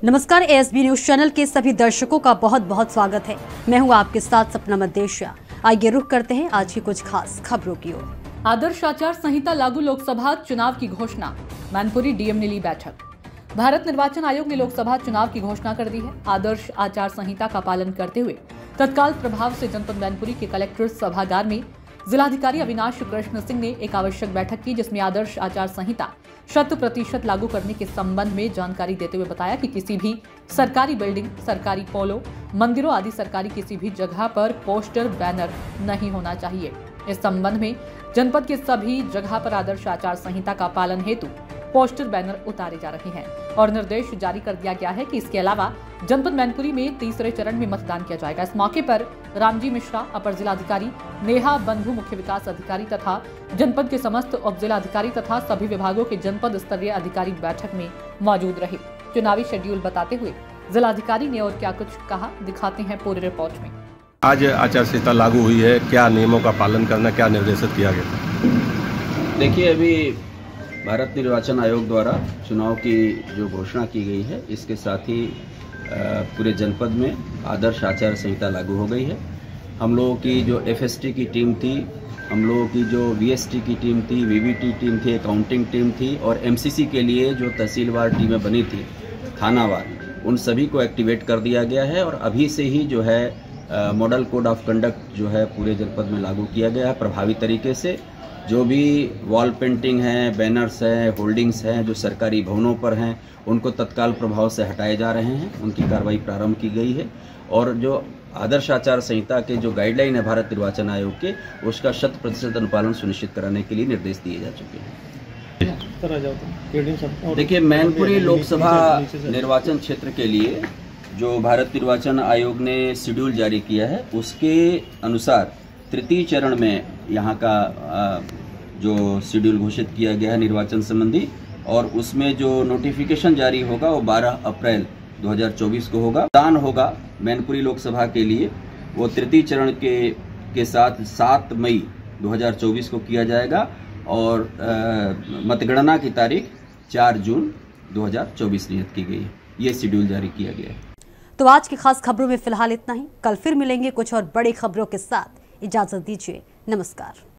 नमस्कार, ASB news channel के सभी दर्शकों का बहुत बहुत स्वागत है। मैं हूं आपके साथ सपना मदेशिया। आइए रुख करते हैं आज की कुछ खास खबरों की ओर। आदर्श आचार संहिता लागू, लोकसभा चुनाव की घोषणा, मैनपुरी डीएम ने ली बैठक। भारत निर्वाचन आयोग ने लोकसभा चुनाव की घोषणा कर दी है। आदर्श आचार संहिता का पालन करते हुए तत्काल प्रभाव से जनपद मैनपुरी के कलेक्टर सभागार में जिलाधिकारी अविनाश कृष्ण सिंह ने एक आवश्यक बैठक की, जिसमें आदर्श आचार संहिता 100% लागू करने के संबंध में जानकारी देते हुए बताया कि किसी भी सरकारी बिल्डिंग, सरकारी पोलो, मंदिरों आदि सरकारी किसी भी जगह पर पोस्टर, बैनर नहीं होना चाहिए। इस संबंध में जनपद के सभी जगह पर आदर्श आचार संहिता का पालन हेतु पोस्टर, बैनर उतारे जा रहे हैं और निर्देश जारी कर दिया गया है कि इसके अलावा जनपद मैनपुरी में तीसरे चरण में मतदान किया जाएगा। इस मौके पर रामजी मिश्रा, अपर जिलाधिकारी, नेहा बंधु, मुख्य विकास अधिकारी तथा जनपद के समस्त उप जिलाधिकारी तथा सभी विभागों के जनपद स्तरीय अधिकारी बैठक में मौजूद रहे। चुनावी शेड्यूल बताते हुए जिलाधिकारी ने और क्या कुछ कहा, दिखाते हैं पूरी रिपोर्ट में। आज आचार संहिता लागू हुई है, क्या नियमों का पालन करना, क्या निर्देशित किया गया? देखिए, अभी भारत निर्वाचन आयोग द्वारा चुनाव की जो घोषणा की गई है, इसके साथ ही पूरे जनपद में आदर्श आचार संहिता लागू हो गई है। हम लोगों की जो एफएसटी की टीम थी, हम लोगों की जो वीएसटी की टीम थी, वीवीटी टीम थी, अकाउंटिंग टीम थी और एमसीसी के लिए जो तहसीलवार टीमें बनी थी, थानावार, उन सभी को एक्टिवेट कर दिया गया है और अभी से ही जो है मॉडल कोड ऑफ कंडक्ट जो है पूरे जनपद में लागू किया गया है प्रभावी तरीके से। जो भी वॉल पेंटिंग हैं, बैनर्स हैं, होल्डिंग्स हैं जो सरकारी भवनों पर हैं, उनको तत्काल प्रभाव से हटाए जा रहे हैं, उनकी कार्रवाई प्रारंभ की गई है। और जो आदर्श आचार संहिता के जो गाइडलाइन है भारत निर्वाचन आयोग के, उसका 100% अनुपालन सुनिश्चित कराने के लिए निर्देश दिए जा चुके हैं। देखिए, मैनपुरी लोकसभा निर्वाचन क्षेत्र के लिए जो भारत निर्वाचन आयोग ने शेड्यूल जारी किया है, उसके अनुसार तृतीय चरण में यहाँ का जो शेड्यूल घोषित किया गया है निर्वाचन संबंधी, और उसमें जो नोटिफिकेशन जारी होगा वो 12 अप्रैल 2024 को होगा। मतदान होगा मैनपुरी लोकसभा के लिए, वो तृतीय चरण के साथ 7 मई 2024 को किया जाएगा और मतगणना की तारीख 4 जून 2024 नियत की गई है। ये शेड्यूल जारी किया गया है। तो आज की खास खबरों में फिलहाल इतना ही। कल फिर मिलेंगे कुछ और बड़ी खबरों के साथ। इजाजत दीजिए, नमस्कार।